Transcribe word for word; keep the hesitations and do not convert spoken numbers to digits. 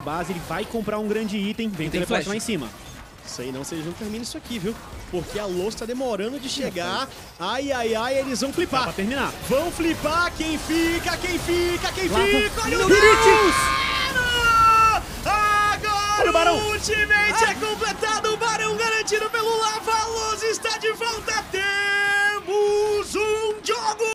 Base, ele vai comprar um grande item, vem o teleporte lá em cima. Sei não se eles não terminam isso aqui, viu? Porque a Lost tá demorando de chegar. Ai, ai, ai, eles vão flipar. Dá pra terminar. Vão flipar, quem fica, quem fica, quem Lá, fica. Olha o Deus! Agora o ultimate é completado, o Barão garantido pelo Lava. A Lost está de volta